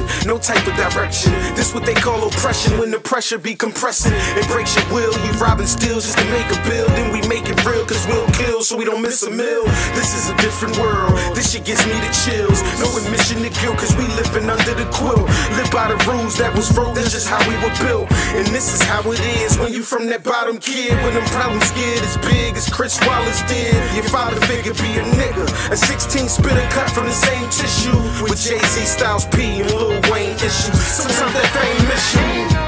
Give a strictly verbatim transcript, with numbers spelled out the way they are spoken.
no type of direction. This what they call oppression, when the pressure be compressing. It breaks your will, we robbing steals just to make a bill. Then we make it real, cause we'll kill so we don't miss a meal. This is a different world, this shit gives me the chills. No admission to guilt, cause we living under the quilt. Live by the rules that was wrote, that's just how we were built. And this is how it is when you from that bottom kid. When them problems get as big as Chris Wallace did. Your father figure be a nigga, a sixteen spitter cut from the same tissue, with Jay-Z, Styles P, and Lil Wayne issues. Sometimes that fame miss you.